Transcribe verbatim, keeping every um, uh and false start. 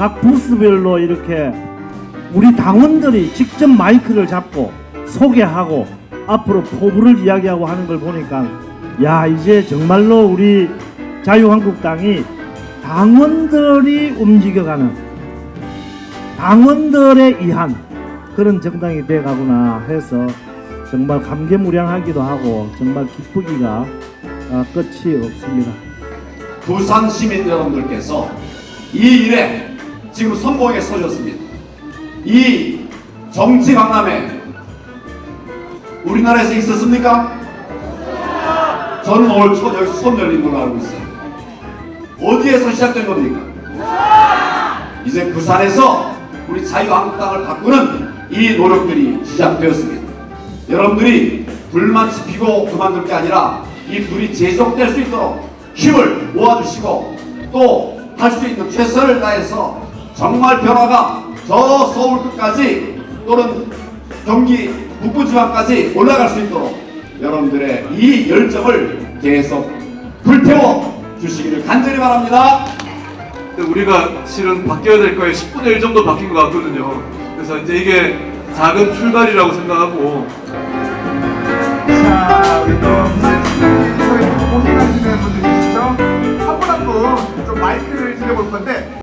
각 부스별로 이렇게 우리 당원들이 직접 마이크를 잡고 소개하고 앞으로 포부를 이야기하고 하는 걸 보니까 야, 이제 정말로 우리 자유한국당이 당원들이 움직여가는, 당원들에 의한 그런 정당이 돼가구나 해서 정말 감개무량하기도 하고 정말 기쁘기가 끝이 없습니다. 부산 시민 여러분들께서 이 일에 지금 선봉에 서셨습니다. 이 정치 강남에 우리나라에서 있었습니까? 저는 오늘 처음 여기서 손 열린 걸로 알고 있어요. 어디에서 시작된 겁니까? 이제 부산에서 우리 자유한국당을 바꾸는 이 노력들이 시작되었습니다. 여러분들이 불만 지피고 그만둘 게 아니라 이 불이 계속될 수 있도록 힘을 모아주시고 또 할 수 있는 최선을 다해서 정말 변화가 저 서울 끝까지 또는 경기 북부지방까지 올라갈 수 있도록 여러분들의 이 열정을 계속 불태워 주시기를 간절히 바랍니다. 우리가 실은 바뀌어야 될 거에 십분의 일 정도 바뀐 것 같거든요. 그래서 이제 이게 작은 출발이라고 생각하고. 자, 우리 또 고생하시는 분들 계시죠? 한 분 한 분 좀 마이크를 드려볼 건데